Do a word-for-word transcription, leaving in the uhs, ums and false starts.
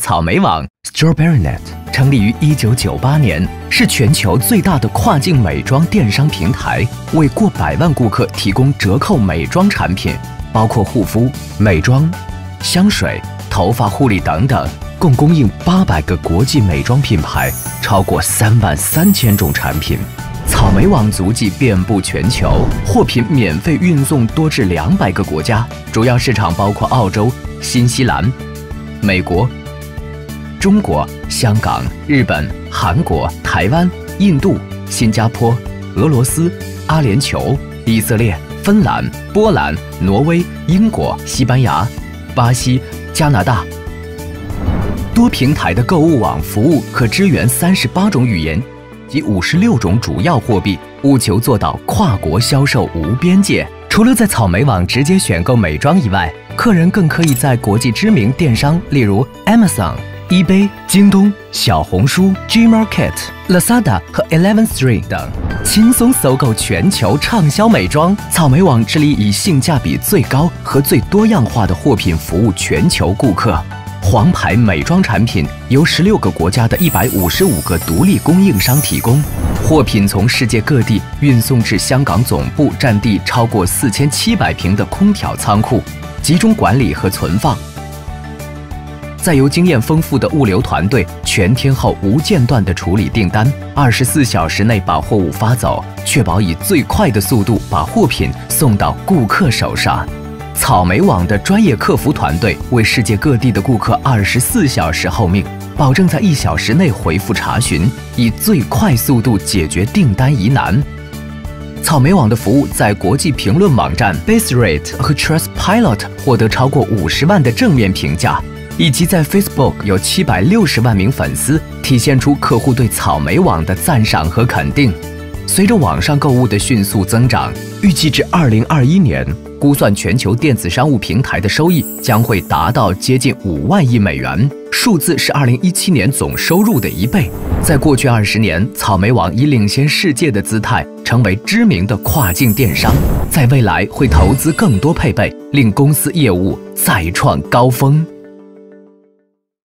草莓网 （StrawberryNet） 成立于一九九八年，是全球最大的跨境美妆电商平台，为过百万顾客提供折扣美妆产品，包括护肤、美妆、香水、头发护理等等，共供应八百个国际美妆品牌，超过三万三千种产品。草莓网足迹遍布全球，货品免费运送多至两百个国家，主要市场包括澳洲、新西兰、美国、中国、香港、日本、韩国、台湾、印度、新加坡、俄罗斯、阿联酋、以色列、芬兰、波兰、挪威、英国、西班牙、巴西、加拿大。多平台的购物网服务可支援三十八种语言及五十六种主要货币，务求做到跨国销售无边界。除了在草莓网直接选购美妆以外，客人更可以在国际知名电商，例如 Amazon、eBay、京东、小红书、Gmarket、Lazada 和 Eleven Three 等，轻松搜购全球畅销美妆。草莓网致力以性价比最高和最多样化的货品服务全球顾客。黄牌美妆产品由十六个国家的一百五十五个独立供应商提供，货品从世界各地运送至香港总部占地超过四千七百平的空调仓库，集中管理和存放。再由经验丰富的物流团队全天候无间断地处理订单，二十四小时内把货物发走，确保以最快的速度把货品送到顾客手上。草莓网的专业客服团队为世界各地的顾客二十四小时候命，保证在一小时内回复查询，以最快速度解决订单疑难。草莓网的服务在国际评论网站 BaseRate 和 Trustpilot 获得超过五十万的正面评价，以及在 Facebook 有七百六十万名粉丝，体现出客户对草莓网的赞赏和肯定。随着网上购物的迅速增长，预计至二零二一年，估算全球电子商务平台的收益将会达到接近五万亿美元，数字是二零一七年总收入的一倍。在过去二十年，草莓网以领先世界的姿态，成为知名的跨境电商，在未来会投资更多配备，令公司业务再创高峰。